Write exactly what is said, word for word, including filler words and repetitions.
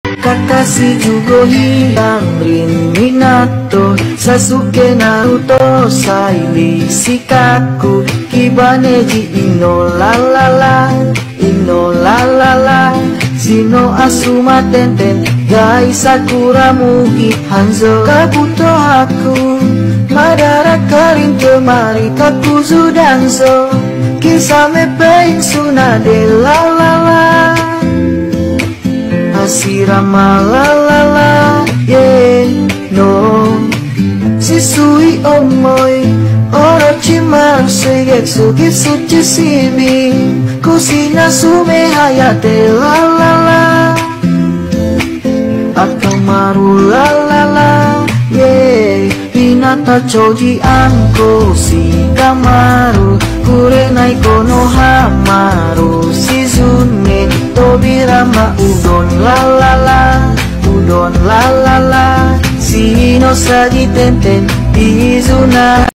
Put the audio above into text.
Kakashi Jugo hilang Rin Minato Sasuke Naruto Saili Shikaku Kibaneji Ino la la la Ino la la la Shino Asuma Tenten Gai Sakura Mugi Hanzo Kabuto Haku Madara Karin Kemari Kakuzu Danzo Kisame Pain Tsunade la la la Hashirama la la la yeah no Shisui Omoi Orochimaru Seigetsu Gitsu Chisimi Kusina Sume Hayate la la la Akamaru la la la yeah Hinata Choji Anko Shikamaru Kurenai Kono Hamaru Shizune Tobirama Udon la la la Udon la la la Shino Sagi Tenten Izuna